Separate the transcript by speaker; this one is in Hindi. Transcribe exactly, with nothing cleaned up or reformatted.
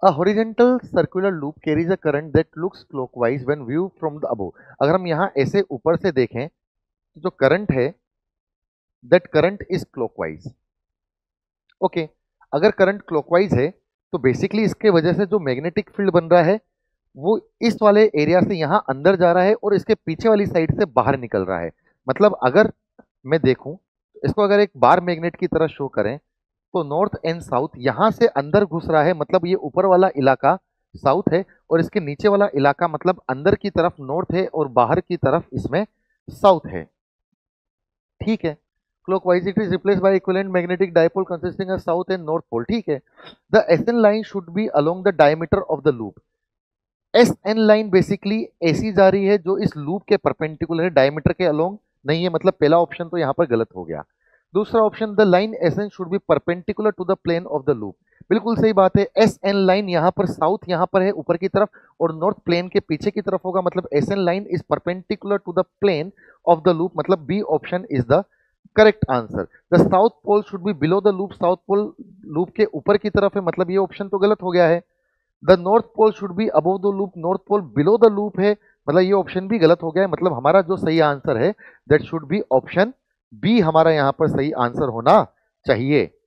Speaker 1: A horizontal circular loop carries a current that looks clockwise when viewed from the above. अगर हम यहाँ ऐसे ऊपर से देखें तो जो करंट है that current is clockwise. Okay okay. अगर करंट क्लॉकवाइज है तो बेसिकली इसके वजह से जो मैग्नेटिक फील्ड बन रहा है वो इस वाले एरिया से यहां अंदर जा रहा है और इसके पीछे वाली साइड से बाहर निकल रहा है। मतलब अगर मैं देखूं इसको अगर एक बार मैग्नेट की तरह शो करें तो नॉर्थ एंड साउथ यहां से अंदर घुस रहा है, मतलब ये ऊपर वाला इलाका साउथ है और इसके नीचे वाला इलाका मतलब अंदर की तरफ नॉर्थ है और बाहर की तरफ इसमें साउथ है। ठीक है, clockwise it is replace by equivalent magnetic dipole consisting of south and north pole. ठीक है, the S N line should be along the diameter of the loop. S N line basically ऐसी जा रही है जो इस लूप के परपेंडिकुलर है, डायमीटर के अलोंग नहीं है, मतलब पहला ऑप्शन तो यहां पर गलत हो गया। दूसरा option the line S N should be perpendicular to the plane of the loop, बिल्कुल सही बात है। एस एन लाइन यहां पर साउथ यहां पर है ऊपर की तरफ और नॉर्थ प्लेन के पीछे की तरफ होगा, मतलब S N line is perpendicular to the plane of the loop, मतलब B option is the correct answer. The south pole should be below the loop, south pole loop के ऊपर की तरफ है, मतलब ये ऑप्शन तो गलत हो गया है। The north pole should be above the loop, north pole below the loop है, मतलब ये ऑप्शन भी गलत हो गया है। मतलब हमारा जो सही आंसर है that should be option B, हमारा यहां पर सही आंसर होना चाहिए।